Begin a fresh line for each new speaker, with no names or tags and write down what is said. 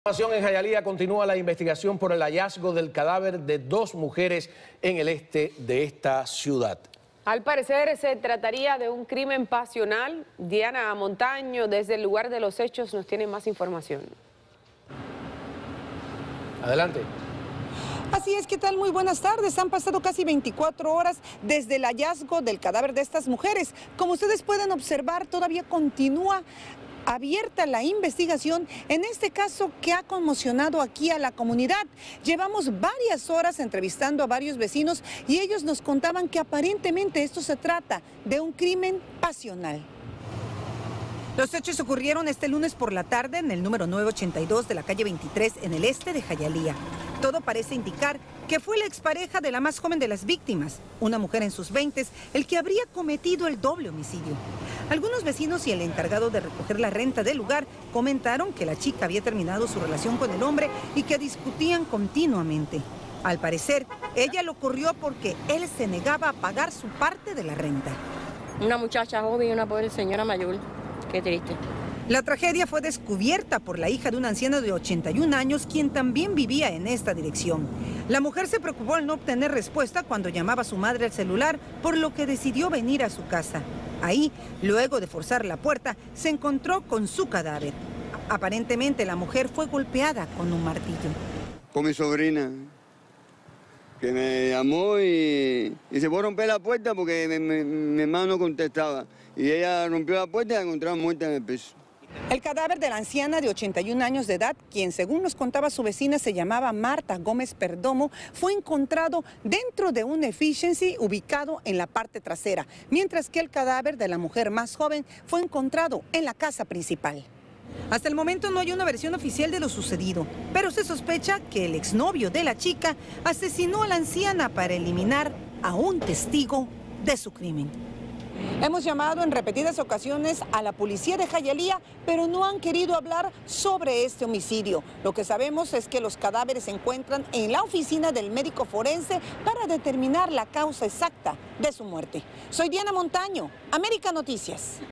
En Jayalía continúa la investigación por el hallazgo del cadáver de dos mujeres en el este de esta ciudad.
Al parecer se trataría de un crimen pasional. Diana Montaño, desde el lugar de los hechos, nos tiene más información.
Adelante.
Así es, ¿qué tal? Muy buenas tardes. Han pasado casi 24 horas desde el hallazgo del cadáver de estas mujeres. Como ustedes pueden observar, todavía continúa abierta la investigación en este caso que ha conmocionado aquí a la comunidad. Llevamos varias horas entrevistando a varios vecinos y ellos nos contaban que aparentemente esto se trata de un crimen pasional. Los hechos ocurrieron este lunes por la tarde en el número 982 de la calle 23 en el este de Jayalía. Todo parece indicar que fue la expareja de la más joven de las víctimas, una mujer en sus 20s, el que habría cometido el doble homicidio. Algunos vecinos y el encargado de recoger la renta del lugar comentaron que la chica había terminado su relación con el hombre y que discutían continuamente. Al parecer, ella lo corrió porque él se negaba a pagar su parte de la renta.
Una muchacha joven y una pobre señora mayor. Qué triste.
La tragedia fue descubierta por la hija de una anciana de 81 años, quien también vivía en esta dirección. La mujer se preocupó al no obtener respuesta cuando llamaba a su madre al celular, por lo que decidió venir a su casa. Ahí, luego de forzar la puerta, se encontró con su cadáver. Aparentemente, la mujer fue golpeada con un martillo.
Con mi sobrina, que me llamó y se fue a romper la puerta porque mi hermano no contestaba. Y ella rompió la puerta y la encontraron muerta en el piso.
El cadáver de la anciana de 81 años de edad, quien según nos contaba su vecina se llamaba Marta Gómez Perdomo, fue encontrado dentro de un Efficiency ubicado en la parte trasera, mientras que el cadáver de la mujer más joven fue encontrado en la casa principal. Hasta el momento no hay una versión oficial de lo sucedido, pero se sospecha que el exnovio de la chica asesinó a la anciana para eliminar a un testigo de su crimen. Hemos llamado en repetidas ocasiones a la policía de Jayalía, pero no han querido hablar sobre este homicidio. Lo que sabemos es que los cadáveres se encuentran en la oficina del médico forense para determinar la causa exacta de su muerte. Soy Diana Montaño, América Noticias.